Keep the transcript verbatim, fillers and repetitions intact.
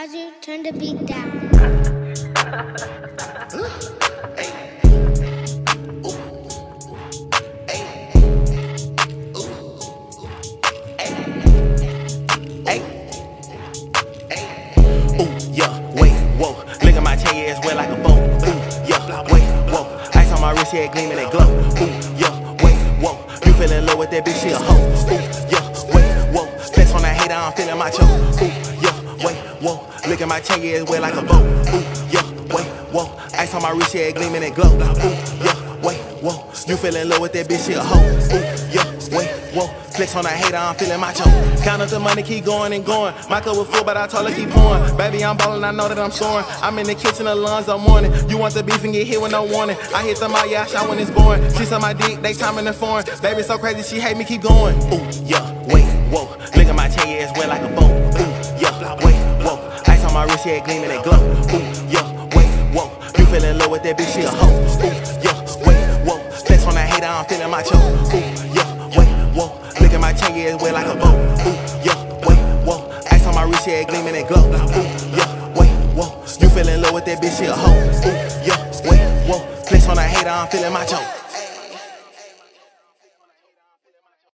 Raju, turn the beat down. Ooh, yeah, wait, whoa. Look at my chain, yeah, it's wet like a boat. Ooh, yeah, wait, whoa. Ice on my wrist, yeah, gleaming and glow. Ooh, yeah, wait, whoa. You feeling low with that bitch, she a hoe. Ooh, yeah, wait, whoa. Flex on that hater, I'm feeling my choke. Ooh, yeah, wait, whoa. Look at my chain, yeah, it's wet like a boat. Ooh, yeah, wait, whoa. Ice on my wrist, yeah, gleaming and glow. Ooh, yeah, wait, whoa. You feeling low with that bitch, she a hoe. Ooh, yeah, wait, whoa. Flex on that hater, I'm feeling my choke. Count up the money, keep going and going. My cup was full, but I told her keep pouring. Baby, I'm ballin', I know that I'm scoring. I'm in the kitchen, the lungs, I'm morning. You want the beef and get hit with no warning. I hit them out, yeah, I shot when it's born. She suck my dick, they time in the foreign. Baby so crazy, she hate me, keep going. Ooh, yeah, wait, whoa. Look at my chain, yeah, it's wet like a boat. Ooh, yeah, wait, whoa. Ice on my wrist, yeah, gleaming and glow. Ooh, yeah, wait, whoa. You feeling low with that bitch, she a hoe. Ooh, yeah, wait, whoa. Flex on that hater, I'm feeling my choke. Ooh, yeah, wait, whoa. Look at my chain, yeah, it's wet like a boat. Ooh, yeah, wait, whoa. Ice on my wrist, yeah, gleaming and glow. Ooh, yeah, wait, whoa. You feeling low with that bitch, she a hoe. Ooh, yeah, wait, whoa. Flex on that hater, I'm feeling my choke.